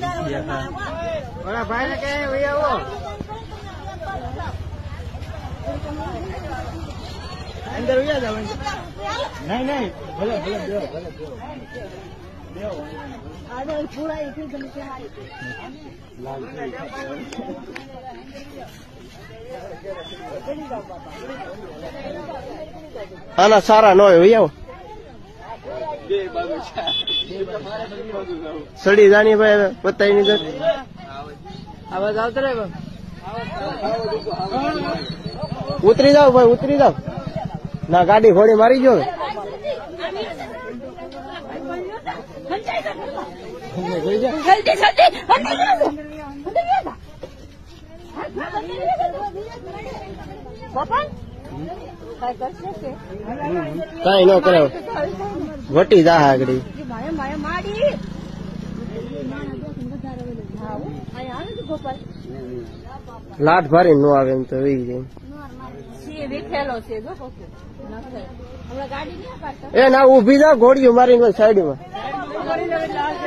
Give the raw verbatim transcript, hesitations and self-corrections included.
ઓલા ભાઈ ને કઈ ભાઈ આવો અંદર ઉયા જાવ નહીં નહીં ભલે ભલે દેવો ભલે દેવો દેવો આદર પૂરા એકથી તમે ક્યાં લાલ આના સારા ન હોય આવો સડી જાની ભાઈ બતાવી ની આવાજ આવતો રે ઉતરી જાવ ભાઈ ઉતરી જાવ ના ગાડી ઘોડી મારી ગયો કઈ ન કરે વટી જા આગળ લાટ ભારી નો આવે એમ તો એ ના ઉભી જા ઘોડીઓ મારી સાઈડ માં